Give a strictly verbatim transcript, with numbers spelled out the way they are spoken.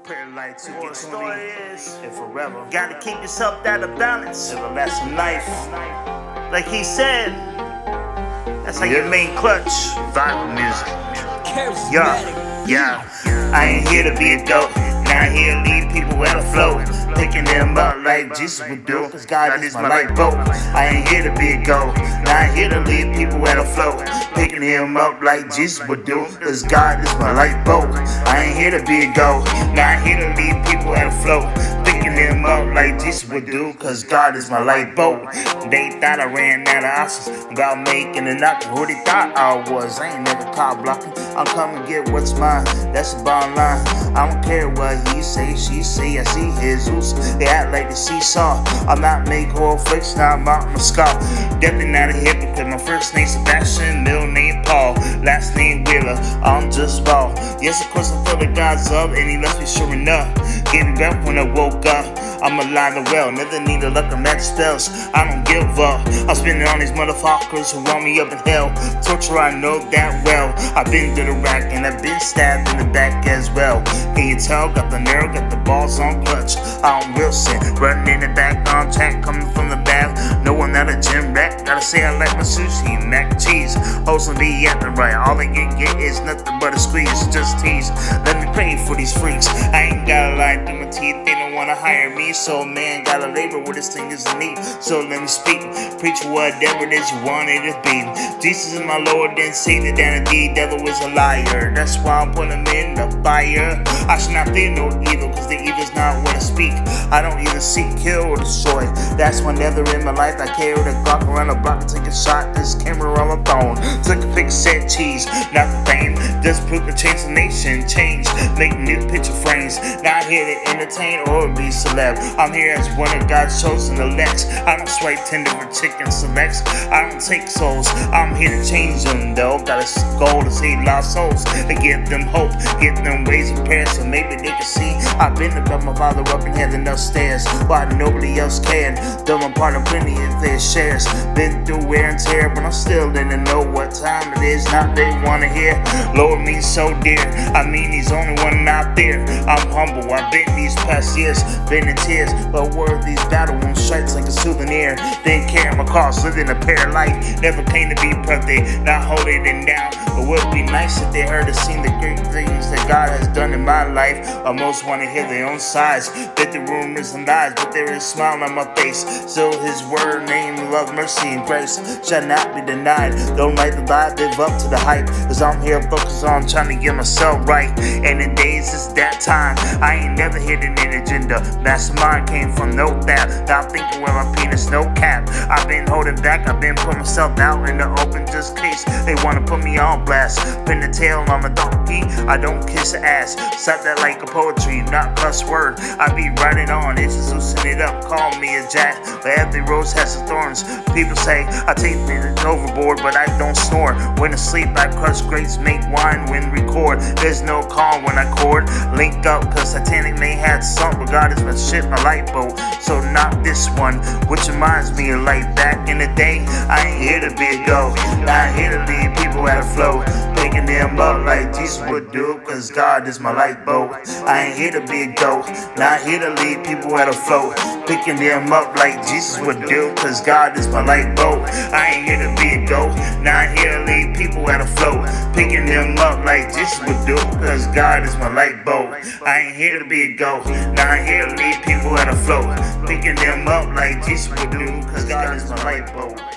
Prayer light to What get story is and forever. Gotta keep yourself out of balance. Everlasting life. Like he said, that's how you main clutch. Bible music. Yeah, yeah. I ain't here to be a dope. Not here to lead people at a flow. Picking them up like Jesus would do, cause God is my lifeboat. I ain't here to be a goat. Not here to lead people at a flow. Picking him up like Jesus would do, cause God is my lifeboat. I ain't here to be a goat. Not here to lead people at a flow. Picking him up like Jesus would do, cause God is my lifeboat. They thought I ran out of options about making a knock. Who they thought I was? I ain't never caught blocking. I'm coming get what's mine. That's the bottom line. I don't care what he say, she say. I see Jesus. They act like the seesaw. I'm not make whole flicks, now I'm out my scalp. Definitely not a hypocrite. My first name Sebastian, middle name Paul, last name Wheeler. I'm just raw. Yes, of course I feel the God's up, and he left me sure enough. Gave me back when I woke up. I'm alive and well, never need a luck or magic spells. I don't give up. I'm spending on these motherfuckers who want me up in hell. Torture, I know that well. I've been to the rack and I've been stabbed in the back as well. Can you tell? Got the nerve, got the balls on clutch. I'm Wilson, running in the back on track, coming from the back. No one at a gym rat. Gotta say I like my sushi, mac and cheese. Hopefully be at the right. All they can get is nothing but a squeeze, just tease. Let me pray for these freaks. I ain't gotta lie through my teeth. They don't wanna hire me. So man, gotta labor where this thing is in need. So let me speak, preach whatever it is you want it to be. Jesus is my Lord and Savior, than the devil is a liar. That's why I'm putting him in the fire. I should not fear no evil, cause the evil's not what I speak. I don't either seek, kill, or destroy. That's whenever in my life I carry the Glock around the block and take a shot. This camera on my phone, took a pic, set cheese, not the fame. Just proof to change the nation, change, make new picture frames. Not here to entertain or be celeb. I'm here as one of God's chosen elects. I don't swipe Tinder for chicken selects. I don't take souls. I'm here to change them though. Got a goal to save lost souls, to give them hope, give them ways of prayer, so maybe they can see I've been above my father up in heaven upstairs, while nobody else can. Done my part of plenty of their shares. Been through wear and tear, but I'm still in to know what time it is. Not they wanna hear. Lord means so dear. I mean he's only one out there. I'm humble. I've been these past years, been in tears, but wore these battle wound stripes like a souvenir. Didn't care my cost, lived in a pair of life. Never came to be perfect, not holding it down. But would be nice if they heard or seen the great things that God has done in my life. I most want to hear their own sides, bet the rumors and lies, but there is a smile on my face. Still his word, name, love, mercy, and grace shall not be denied. Don't like the lie, live up to the hype, cause I'm here focused on trying to get myself right. And in days it's that time, I ain't never hidden an agenda. Mastermind came from no doubt, not thinking with my penis, no cap. I've been holding back, I've been putting myself out in the open just case they wanna put me on blast. Pin the tail on my donkey, I don't kiss the ass. Slap that like a poetry, not cuss word. I be writing on it, just loosen it up, call me a jack. But every rose has its thorns. People say I take it overboard, but I don't snore. When asleep I crush grapes, make wine when record. There's no calm when I chord. Link up, cause Titanic may have sunk, but God is my ship, my lifeboat. So not this one, which reminds me of life back in the day. I ain't here to be a go, not here to lead people at a flow. Picking them up like Jesus would do, cause God is my lifeboat. I ain't here to be a goat, not here to lead people at a float. Picking them up like Jesus would do, cause God is my lifeboat. I ain't here to be a goat, not here to lead people at a float. Picking them up like Jesus would do, cause God is my lifeboat. I ain't here to be a goat, not here to lead people at a float. Picking them up like Jesus would do, cause God is my lifeboat.